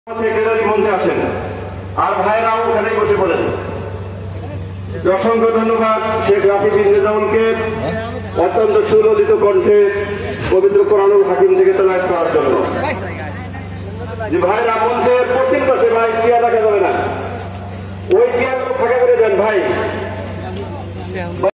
Secretary মঞ্চে আসেন আর ভাইরাও ওখানে বসে পড়েন। অসংখ্য ধন্যবাদ শেখ রাফি বিন নিজামুলকে অত্যন্ত সুললিত কণ্ঠে পবিত্র কোরআনুল হাকিম থেকে তেলাওয়াত করার জন্য। যে ভাইরা মঞ্চের পশ্চিম পাশে ভাই চেয়ার রাখা যাবে না, ওই চেয়ারগুলো ফাঁকা করে দেন ভাই।